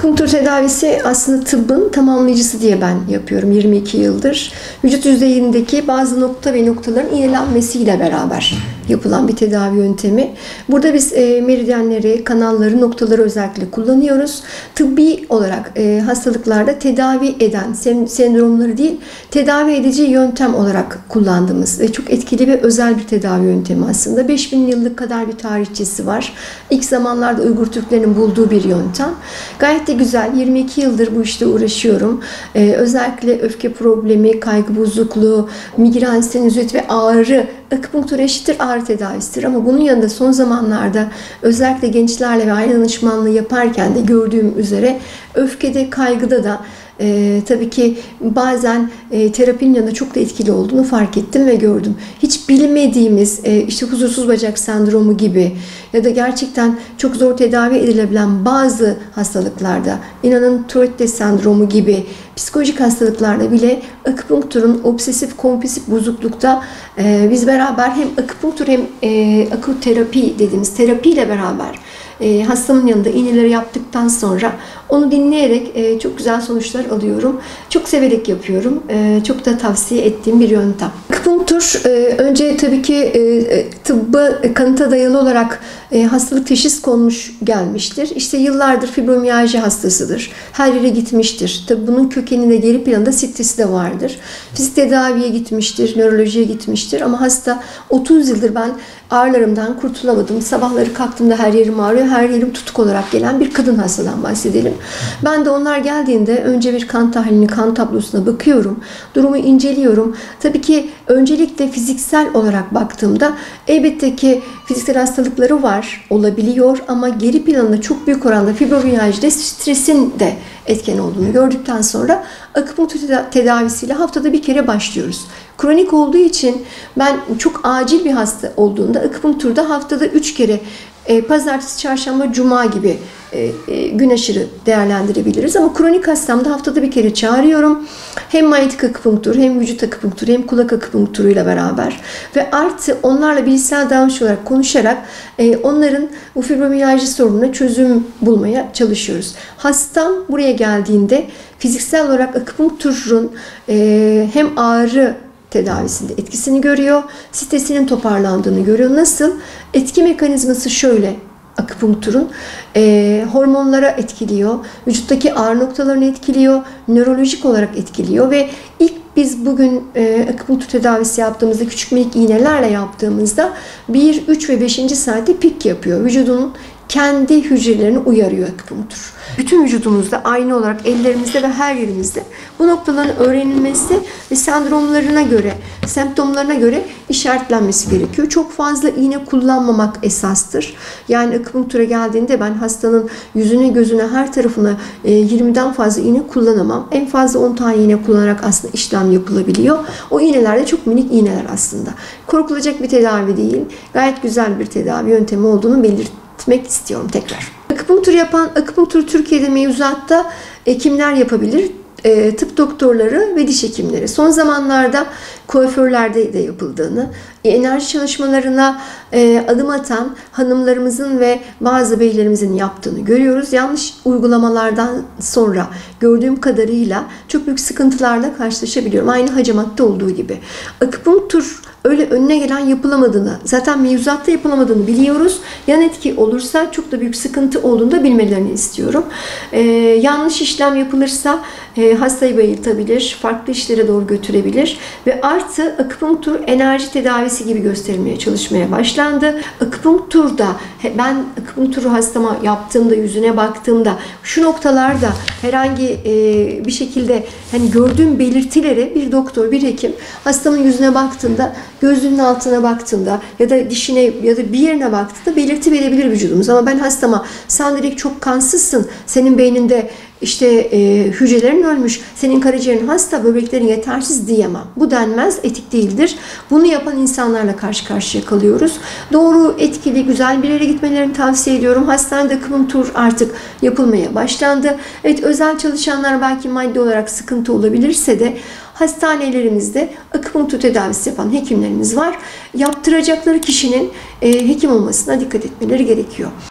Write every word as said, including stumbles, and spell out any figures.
Akupunktur tedavisi aslında tıbbın tamamlayıcısı diye ben yapıyorum yirmi iki yıldır. Vücut yüzeyindeki bazı nokta ve noktaların iğnelenmesiyle beraber yapılan bir tedavi yöntemi. Burada biz e, meridyenleri, kanalları, noktaları özellikle kullanıyoruz. Tıbbi olarak e, hastalıklarda tedavi eden, sendromları değil, tedavi edici yöntem olarak kullandığımız ve çok etkili ve özel bir tedavi yöntemi aslında. beş bin yıllık kadar bir tarihçesi var. İlk zamanlarda Uygur Türklerinin bulduğu bir yöntem. Gayet de güzel. yirmi iki yıldır bu işte uğraşıyorum. Ee, özellikle öfke problemi, kaygı bozukluğu, migren, sinüzit ve ağrı. Akupunktur eşittir ağrı tedavisidir. Ama bunun yanında son zamanlarda özellikle gençlerle ve aile danışmanlığı yaparken de gördüğüm üzere öfkede, kaygıda da Ee, tabii ki bazen e, terapinin yanında çok da etkili olduğunu fark ettim ve gördüm. Hiç bilmediğimiz e, işte huzursuz bacak sendromu gibi ya da gerçekten çok zor tedavi edilebilen bazı hastalıklarda, inanın Tourette sendromu gibi psikolojik hastalıklarda bile akupunkturun obsesif kompulsif bozuklukta e, biz beraber hem akupunktur hem e, akuterapi dediğimiz terapiyle beraber E, hastamın yanında iğneleri yaptıktan sonra onu dinleyerek e, çok güzel sonuçlar alıyorum. Çok severek yapıyorum. E, çok da tavsiye ettiğim bir yöntem. Akupunktur e, önce tabii ki e, tıbba kanıta dayalı olarak e, hastalık teşhis konmuş gelmiştir. İşte yıllardır fibromiyalji hastasıdır. Her yere gitmiştir. Tabii bunun kökeninde geri planda stresi de vardır. Fizik tedaviye gitmiştir, nörolojiye gitmiştir ama hasta otuz yıldır ben ağrılarımdan kurtulamadım. Sabahları kalktığımda her yerim ağrıyor, her yerim tutuk olarak gelen bir kadın hastadan bahsedelim. Ben de onlar geldiğinde önce bir kan tahlilini, kan tablosuna bakıyorum. Durumu inceliyorum. Tabii ki öncelikle fiziksel olarak baktığımda elbette ki fiziksel hastalıkları var, olabiliyor ama geri planında çok büyük oranda fibromiyajide stresin de etken olduğunu gördükten sonra akupunktur tedavisiyle haftada bir kere başlıyoruz. Kronik olduğu için ben çok acil bir hasta olduğunda akupunkturda haftada üç kere e, pazartesi, çarşamba, cuma gibi e, e, gün aşırı değerlendirebiliriz. Ama kronik hastamda haftada bir kere çağırıyorum. Hem manyetik akupunktur, hem vücut akupunkturu, hem kulak akupunkturuyla beraber ve artı onlarla bilişsel davranış olarak konuşarak e, onların bu fibromiyalji sorununa çözüm bulmaya çalışıyoruz. Hastam buraya geldiğinde fiziksel olarak akupunkturun e, hem ağrı tedavisinde etkisini görüyor, stresinin toparlandığını görüyor. Nasıl? Etki mekanizması şöyle. Akupunkturun e, hormonlara etkiliyor, vücuttaki ağrı noktalarını etkiliyor, nörolojik olarak etkiliyor ve ilk biz bugün e, akupunktur tedavisi yaptığımızda, küçük minik iğnelerle yaptığımızda bir, üç ve beşinci saatte pik yapıyor. Vücudunun kendi hücrelerini uyarıyor akupunktur. Bütün vücudumuzda aynı olarak ellerimizde ve her yerimizde bu noktaların öğrenilmesi ve sendromlarına göre, semptomlarına göre işaretlenmesi gerekiyor. Çok fazla iğne kullanmamak esastır. Yani akupunktura geldiğinde ben hastanın yüzüne, gözüne, her tarafına yirmiden fazla iğne kullanamam. En fazla on tane iğne kullanarak aslında işlem yapılabiliyor. O iğneler de çok minik iğneler aslında. Korkulacak bir tedavi değil. Gayet güzel bir tedavi yöntemi olduğunu belirtmek istiyorum tekrar. Akupunktur yapan, akupunktur Türkiye'de mevzuatta e, kimler yapabilir? E, tıp doktorları ve diş hekimleri. Son zamanlarda kuaförlerde de yapıldığını, enerji çalışmalarına e, adım atan hanımlarımızın ve bazı beylerimizin yaptığını görüyoruz. Yanlış uygulamalardan sonra gördüğüm kadarıyla çok büyük sıkıntılarla karşılaşabiliyorum. Aynı hacamatta olduğu gibi. Akupunktur öyle önüne gelen yapılamadığını, zaten mevzuatta yapılamadığını biliyoruz. Yan etki olursa çok da büyük sıkıntı olduğunu da bilmelerini istiyorum. Ee, yanlış işlem yapılırsa e, hastayı bayıltabilir, farklı işlere doğru götürebilir ve artı akupunktur enerji tedavisi gibi gösterilmeye çalışmaya başlandı. Akupunkturda ben akupunkturu hastama yaptığımda, yüzüne baktığımda şu noktalarda herhangi e, bir şekilde hani gördüğüm belirtileri bir doktor, bir hekim hastamın yüzüne baktığında, gözünün altına baktığında ya da dişine ya da bir yerine baktığında belirti verebilir vücudumuz. Ama ben hastama sen direkt çok kansızsın, senin beyninde işte e, hücrelerin ölmüş, senin karaciğerin hasta, böbreklerin yetersiz diyemem. Bu denmez, etik değildir. Bunu yapan insanlarla karşı karşıya kalıyoruz. Doğru, etkili, güzel bir yere gitmelerini tavsiye ediyorum. Hastanede akupunktur artık yapılmaya başlandı. Evet, özel çalışanlar belki maddi olarak sıkıntı olabilirse de hastanelerimizde akupunktur tedavisi yapan hekimlerimiz var. Yaptıracakları kişinin e, hekim olmasına dikkat etmeleri gerekiyor.